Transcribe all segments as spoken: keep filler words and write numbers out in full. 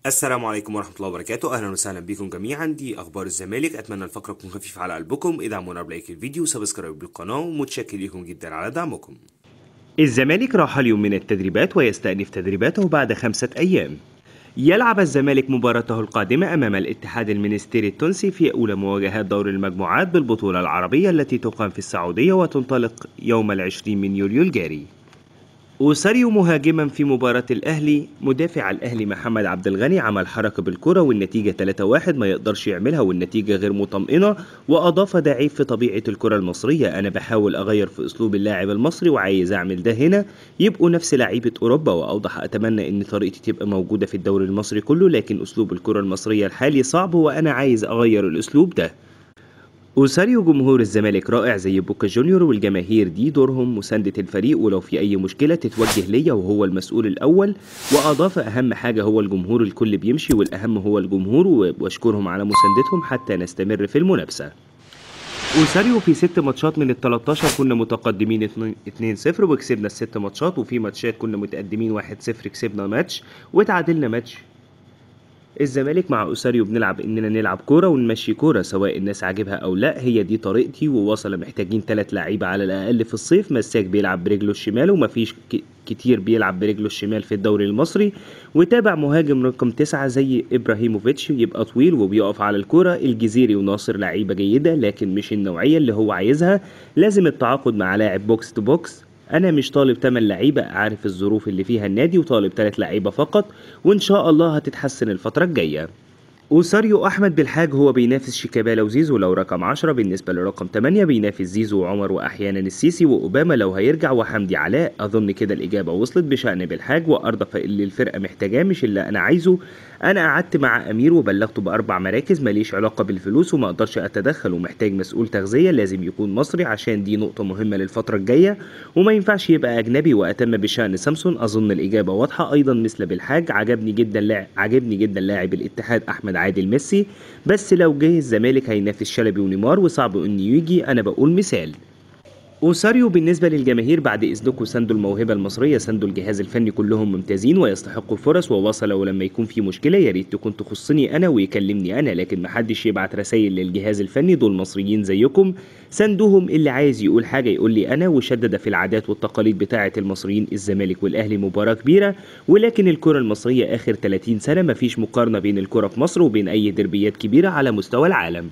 السلام عليكم ورحمة الله وبركاته. أهلا وسهلا بكم جميعا. دي أخبار الزمالك. أتمنى الفقرة تكون خفيفة على قلبكم. ادعمونا بلايك الفيديو وسبسكرايب بالقناة، ومتشكر لكم جدا على دعمكم. الزمالك راح اليوم من التدريبات ويستأنف تدريباته بعد خمسة أيام. يلعب الزمالك مباراته القادمة أمام الاتحاد المنستيري التونسي في أولى مواجهات دور المجموعات بالبطولة العربية التي تقام في السعودية وتنطلق يوم العشرين من يوليو الجاري. أوساريو مهاجما في مباراة الأهلي. مدافع الأهلي محمد عبد الغني عمل حركة بالكرة والنتيجة ثلاثة واحد ما يقدرش يعملها والنتيجة غير مطمئنة، وأضاف ده عيب في طبيعة الكرة المصرية. أنا بحاول أغير في أسلوب اللاعب المصري وعايز أعمل ده هنا يبقوا نفس لعيبة أوروبا، وأوضح أتمنى إن طريقتي تبقى موجودة في الدوري المصري كله، لكن أسلوب الكرة المصرية الحالي صعب وأنا عايز أغير الأسلوب ده. أوساريو جمهور الزمالك رائع زي بوكا جونيور، والجماهير دي دورهم مساندة الفريق ولو في أي مشكلة تتوجه ليا وهو المسؤول الأول. وأضاف أهم حاجة هو الجمهور، الكل بيمشي والأهم هو الجمهور، وأشكرهم على مساندتهم حتى نستمر في المنافسة. أوساريو في ست ماتشات من ال تلتاشر كنا متقدمين اتنين صفر وكسبنا الست ماتشات، وفي ماتشات كنا متقدمين واحد صفر كسبنا ماتش وتعادلنا ماتش. الزمالك مع أوساريو بنلعب إننا نلعب كورة ونمشي كورة سواء الناس عاجبها أو لا، هي دي طريقتي. ووصل محتاجين ثلاث لعيبة على الأقل في الصيف. مساك بيلعب برجله الشمال ومفيش ك- كتير بيلعب برجله الشمال في الدوري المصري. وتابع مهاجم رقم تسعة زي إبراهيموفيتش يبقى طويل وبيقف على الكورة. الجزيري وناصر لعيبة جيدة لكن مش النوعية اللي هو عايزها. لازم التعاقد مع لاعب بوكس تو بوكس. انا مش طالب تمن لعيبه، عارف الظروف اللي فيها النادي وطالب ثلاث لعيبه فقط، وان شاء الله هتتحسن الفتره الجايه. أوساريو أحمد بالحاج هو بينافس شيكابالا وزيزو لو رقم عشرة، بالنسبة لرقم ثمانية بينافس زيزو وعمر وأحيانا السيسي وأوباما لو هيرجع وحمدي علاء. أظن كده الإجابة وصلت بشأن بالحاج. وأرضى اللي الفرقة محتاجاه مش اللي أنا عايزه. أنا قعدت مع أمير وبلغته بأربع مراكز، ماليش علاقة بالفلوس وما أقدرش أتدخل، ومحتاج مسؤول تغذية لازم يكون مصري عشان دي نقطة مهمة للفترة الجاية، وما ينفعش يبقى أجنبي. وأتم بشأن سامسون. أظن الإجابة واضحة أيضا مثل بالحاج. عجبني جدا لاعب عجبني جدا لاعب الاتحاد أحمد عادل ميسي، بس لو جه الزمالك هينافس شلبي ونيمار وصعب انه يجي. انا بقول مثال. أوساريو بالنسبة للجماهير بعد إذنكم ساندوا الموهبة المصرية، ساندوا الجهاز الفني، كلهم ممتازين ويستحقوا الفرص ووصلوا. ولما يكون في مشكلة يا ريت تكون تخصني أنا ويكلمني أنا، لكن محدش يبعت رسائل للجهاز الفني. دول مصريين زيكم، ساندوهم. اللي عايز يقول حاجة يقول لي أنا. وشدد في العادات والتقاليد بتاعة المصريين. الزمالك والأهلي مباراة كبيرة، ولكن الكرة المصرية آخر ثلاثين سنة مفيش مقارنة بين الكرة في مصر وبين أي دربيات كبيرة على مستوى العالم.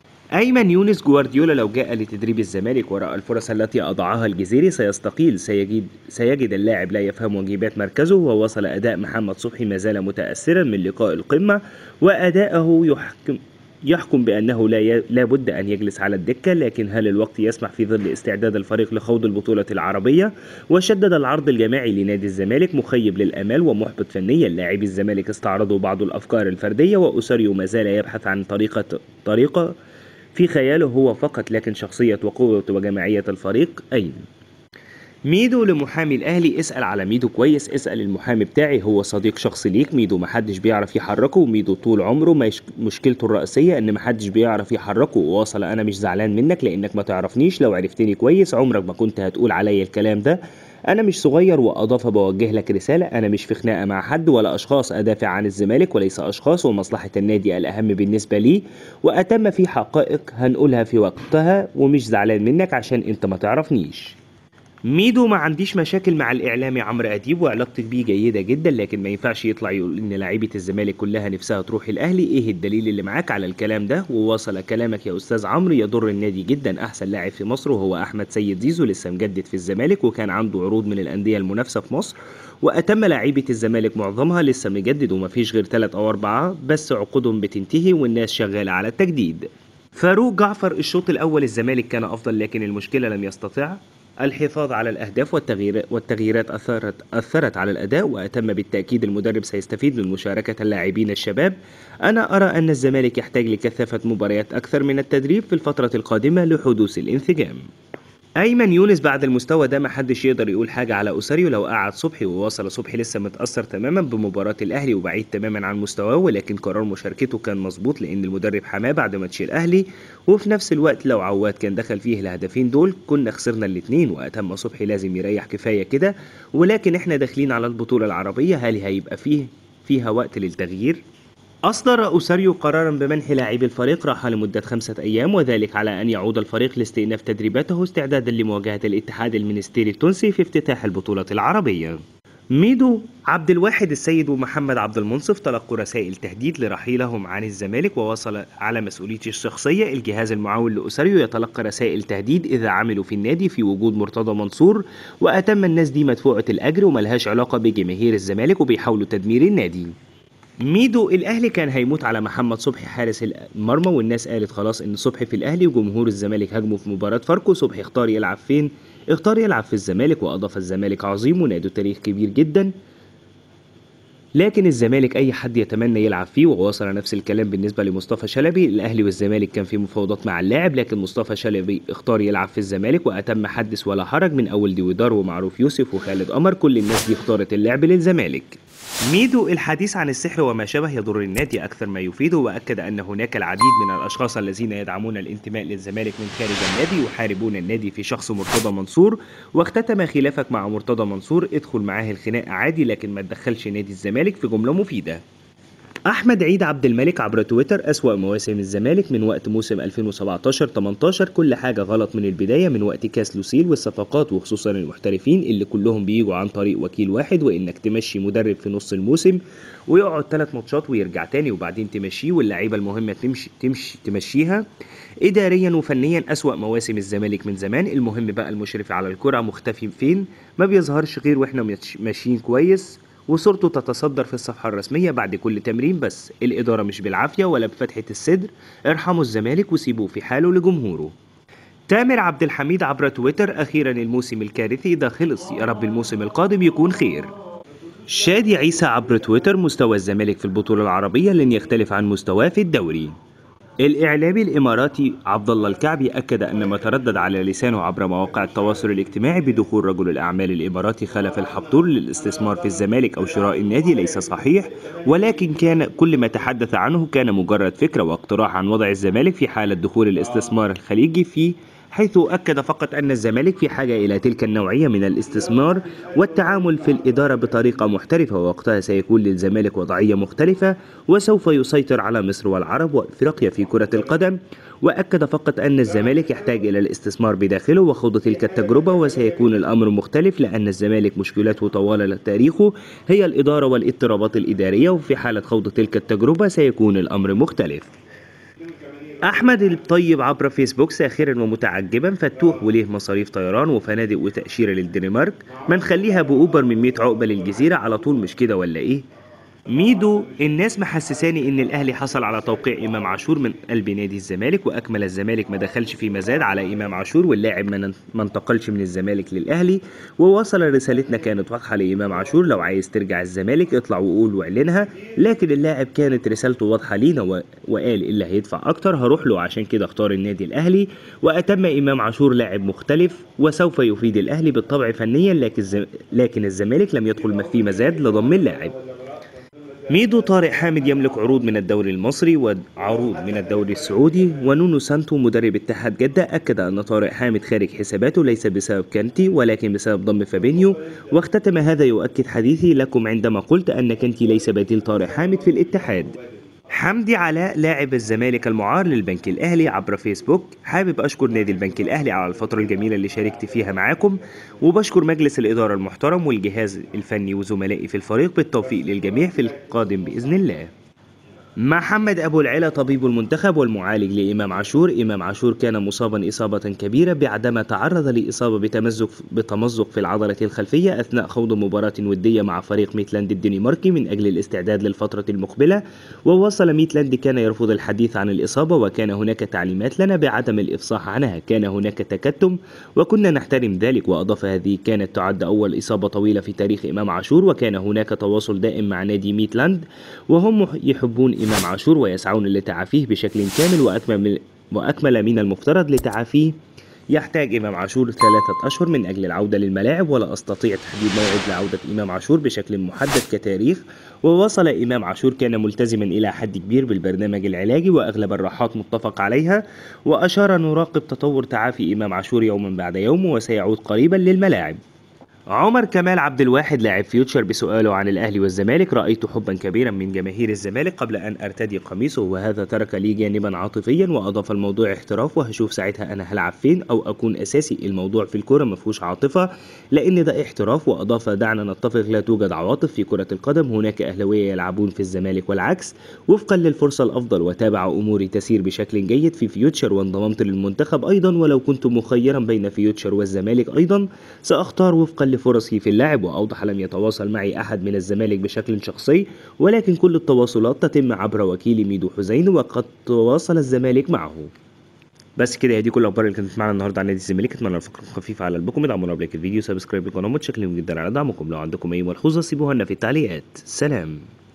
أيمن يونس جوارديولا لو جاء لتدريب الزمالك ورأى الفرص التي أضاعها الجزيري سيستقيل. سيجد, سيجد اللاعب لا يفهم واجبات مركزه. ووصل أداء محمد صبحي ما زال متأثرا من لقاء القمة، وأداءه يحكم يحكم بأنه لا, ي... لا بد أن يجلس على الدكة، لكن هل الوقت يسمح في ظل استعداد الفريق لخوض البطولة العربية؟ وشدد العرض الجماعي لنادي الزمالك مخيب للآمال ومحبط فنيا. لاعبي الزمالك استعرضوا بعض الأفكار الفردية، وأوساريو ما زال يبحث عن طريقة طريقة في خياله هو فقط، لكن شخصية وقوة وجماعية الفريق أين؟ ميدو لمحامي الأهلي. اسأل على ميدو كويس، اسأل المحامي بتاعي، هو صديق شخصي ليك. ميدو محدش بيعرف يحركه، وميدو طول عمره ما يش... مشكلته الرئيسية إن محدش بيعرف يحركه. وواصل أنا مش زعلان منك لأنك ما تعرفنيش، لو عرفتني كويس عمرك ما كنت هتقول عليا الكلام ده. أنا مش صغير. وأضاف بوجه لك رسالة، أنا مش في خناقة مع حد ولا أشخاص، أدافع عن الزمالك وليس أشخاص، ومصلحة النادي الأهم بالنسبة لي. وأتم في حقائق هنقولها في وقتها، ومش زعلان منك عشان أنت ما تعرفنيش. ميدو ما عنديش مشاكل مع الاعلامي عمرو اديب وعلاقتي بيه جيده جدا، لكن ما ينفعش يطلع يقول ان لعيبه الزمالك كلها نفسها تروح الاهلي. ايه الدليل اللي معاك على الكلام ده؟ وواصل كلامك يا استاذ عمرو يضر النادي جدا. احسن لاعب في مصر وهو احمد سيد زيزو، لسه مجدد في الزمالك وكان عنده عروض من الانديه المنافسه في مصر. واتم لعيبه الزمالك معظمها لسه مجدد، ومفيش غير ثلاث او اربعه بس عقودهم بتنتهي والناس شغاله على التجديد. فاروق جعفر الشوط الأول الزمالك كان أفضل، لكن المشكلة لم يستطع الحفاظ على الأهداف، والتغيير والتغييرات أثرت أثرت على الأداء. وأتم بالتأكيد المدرب سيستفيد من مشاركة اللاعبين الشباب. أنا أرى أن الزمالك يحتاج لكثافة مباريات أكثر من التدريب في الفترة القادمة لحدوث الانسجام. ايمن يونس بعد المستوى ده محدش يقدر يقول حاجه على اوساريو. لو قعد صبحي ووصل صبحي لسه متاثر تماما بمباراه الاهلي وبعيد تماما عن مستواه، ولكن قرار مشاركته كان مظبوط لان المدرب حماه بعد ماتش الاهلي. وفي نفس الوقت لو عواد كان دخل فيه الهدفين دول كنا خسرنا الاثنين. واتم صبحي لازم يريح كفايه كده، ولكن احنا داخلين على البطوله العربيه، هل هيبقى فيه فيها وقت للتغيير. أصدر أوساريو قرارا بمنح لاعبي الفريق راحة لمدة خمسة أيام، وذلك على أن يعود الفريق لاستئناف تدريباته استعدادا لمواجهة الاتحاد المنستيري التونسي في افتتاح البطولة العربية. ميدو عبد الواحد السيد ومحمد عبد المنصف تلقوا رسائل تهديد لرحيلهم عن الزمالك، ووصل على مسؤوليتي الشخصية الجهاز المعاون لأوساريو يتلقى رسائل تهديد إذا عملوا في النادي في وجود مرتضى منصور، وأتم الناس دي مدفوعة الأجر وملهاش علاقة بجماهير الزمالك وبيحاولوا تدمير النادي. ميدو الأهلي كان هيموت على محمد صبحي حارس المرمى، والناس قالت خلاص إن صبحي في الأهلي، وجمهور الزمالك هاجموا في مباراة فاركو. صبحي اختار يلعب فين؟ اختار يلعب في الزمالك، وأضاف الزمالك عظيم ونادي تاريخ كبير جدا، لكن الزمالك أي حد يتمنى يلعب فيه. وواصل نفس الكلام بالنسبة لمصطفى شلبي. الأهلي والزمالك كان في مفاوضات مع اللاعب، لكن مصطفى شلبي اختار يلعب في الزمالك، وأتم حدث ولا حرج من أول ديودار ومعروف يوسف وخالد قمر، كل الناس دي اختارت اللعب للزمالك. ميدو الحديث عن السحر وما شابه يضر النادي أكثر ما يفيده، وأكد أن هناك العديد من الأشخاص الذين يدعمون الانتماء للزمالك من خارج النادي يحاربون النادي في شخص مرتضى منصور، واختتم خلافك مع مرتضى منصور ادخل معاه الخناقة عادي، لكن ما تدخلش نادي الزمالك، في جملة مفيدة. أحمد عيد عبد الملك عبر تويتر: أسوأ مواسم الزمالك من وقت موسم ألفين وسبعتاشر تمنتاشر، كل حاجة غلط من البداية، من وقت كاس لوسيل والصفقات وخصوصا المحترفين اللي كلهم بيجوا عن طريق وكيل واحد، وإنك تمشي مدرب في نص الموسم ويقعد ثلاث ماتشات ويرجع تاني وبعدين تمشيه، واللعيبة المهمة تمشي تمشي تمشيها. إداريا وفنيا أسوأ مواسم الزمالك من زمان. المهم بقى المشرف على الكرة مختفي فين؟ ما بيظهرش غير وإحنا ماشيين كويس، وصورته تتصدر في الصفحة الرسمية بعد كل تمرين، بس الإدارة مش بالعافية ولا بفتحة الصدر. ارحموا الزمالك وسيبوه في حاله لجمهوره. تامر عبد الحميد عبر تويتر: أخيرا الموسم الكارثي ده خلص، يا رب الموسم القادم يكون خير. شادي عيسى عبر تويتر: مستوى الزمالك في البطولة العربية لن يختلف عن مستواه في الدوري. الإعلامي الإماراتي عبد الله الكعبي أكد أن ما تردد على لسانه عبر مواقع التواصل الاجتماعي بدخول رجل الأعمال الإماراتي خلف الحبطور للاستثمار في الزمالك أو شراء النادي ليس صحيح، ولكن كان كل ما تحدث عنه كان مجرد فكرة واقتراح عن وضع الزمالك في حالة دخول الاستثمار الخليجي فيه، حيث أكد فقط أن الزمالك في حاجة إلى تلك النوعية من الاستثمار والتعامل في الإدارة بطريقة محترفة، ووقتها سيكون للزمالك وضعية مختلفة وسوف يسيطر على مصر والعرب وإفريقيا في كرة القدم. وأكد فقط أن الزمالك يحتاج إلى الاستثمار بداخله وخوض تلك التجربة، وسيكون الأمر مختلف لأن الزمالك مشكلته طوال تاريخه هي الإدارة والاضطرابات الإدارية، وفي حالة خوض تلك التجربة سيكون الأمر مختلف. أحمد الطيب عبر فيسبوك: ساخرا ومتعجبا، فتوح وليه مصاريف طيران وفنادق وتأشيرة للدنمارك، ما نخليها بأوبر من مية عقبة للجزيرة على طول، مش كده ولا إيه؟ ميدو: الناس محسساني ان الاهلي حصل على توقيع امام عاشور من قلب نادي الزمالك، واكمل الزمالك ما دخلش في مزاد على امام عاشور، واللاعب ما انتقلش من الزمالك للاهلي، ووصل رسالتنا كانت واضحه لامام عاشور: لو عايز ترجع الزمالك اطلع وقول واعلنها، لكن اللاعب كانت رسالته واضحه لينا و... وقال اللي هيدفع اكتر هروح له، عشان كده اختار النادي الاهلي. واتم امام عاشور لاعب مختلف وسوف يفيد الاهلي بالطبع فنيا، لكن الز... لكن الزمالك لم يدخل في مزاد لضم اللاعب. ميدو: طارق حامد يملك عروض من الدوري المصري وعروض من الدوري السعودي. ونونو سانتو مدرب اتحاد جدة أكد أن طارق حامد خارج حساباته ليس بسبب كانتي ولكن بسبب ضم فابينيو، واختتم: هذا يؤكد حديثي لكم عندما قلت أن كانتي ليس بديل طارق حامد في الاتحاد. حمدي علاء لاعب الزمالك المعار للبنك الأهلي عبر فيسبوك: حابب أشكر نادي البنك الأهلي على الفترة الجميلة اللي شاركت فيها معاكم، وبشكر مجلس الإدارة المحترم والجهاز الفني وزملائي في الفريق، بالتوفيق للجميع في القادم بإذن الله. محمد أبو العلا طبيب المنتخب والمعالج لإمام عاشور: إمام عاشور كان مصابا إصابة كبيرة بعدما تعرض لإصابة بتمزق بتمزق في العضلة الخلفية أثناء خوض مباراة ودية مع فريق ميتلاند الدنماركي من أجل الاستعداد للفترة المقبلة. وواصل: ميتلاند كان يرفض الحديث عن الإصابة وكان هناك تعليمات لنا بعدم الإفصاح عنها، كان هناك تكتم وكنا نحترم ذلك. وأضاف: هذه كانت تعد أول إصابة طويلة في تاريخ إمام عاشور، وكان هناك تواصل دائم مع نادي ميتلاند وهم يحبون إمام عاشور ويسعون لتعافيه بشكل كامل، وأكمل, وأكمل من المفترض لتعافيه يحتاج إمام عاشور ثلاثة أشهر من أجل العودة للملاعب، ولا أستطيع تحديد موعد لعودة إمام عاشور بشكل محدد كتاريخ. ووصل: إمام عاشور كان ملتزما إلى حد كبير بالبرنامج العلاجي وأغلب الراحات متفق عليها، وأشار: نراقب تطور تعافي إمام عاشور يوما بعد يوم وسيعود قريبا للملاعب. عمر كمال عبد الواحد لاعب فيوتشر بسؤاله عن الأهلي والزمالك: رأيت حبا كبيرا من جماهير الزمالك قبل أن أرتدي قميصه، وهذا ترك لي جانبا عاطفيا، وأضاف الموضوع احتراف، وهشوف ساعتها أنا هلعب فين أو أكون أساسي. الموضوع في الكرة مفهوش عاطفة لأن ده احتراف. وأضاف: دعنا نتفق، لا توجد عواطف في كرة القدم، هناك أهلاوية يلعبون في الزمالك والعكس وفقا للفرصة الأفضل. وتابع أموري تسير بشكل جيد في فيوتشر، وانضممت للمنتخب أيضا، ولو كنت مخيرا بين فيوتشر والزمالك أيضا سأختار وفقا فرصي في اللعب. وأوضح: لم يتواصل معي أحد من الزمالك بشكل شخصي، ولكن كل التواصلات تتم عبر وكيل ميدو حسين، وقد تواصل الزمالك معه. بس كده، هي دي كل الاخبار اللي كانت معانا النهارده عن نادي الزمالك. اتمنى الفقره خفيفه على قلبكم. ادعمونا بلايك الفيديو، سبسكرايب للقناه، متشكرين جدا على دعمكم. لو عندكم اي ملحوظه سيبوها لنا في التعليقات. سلام.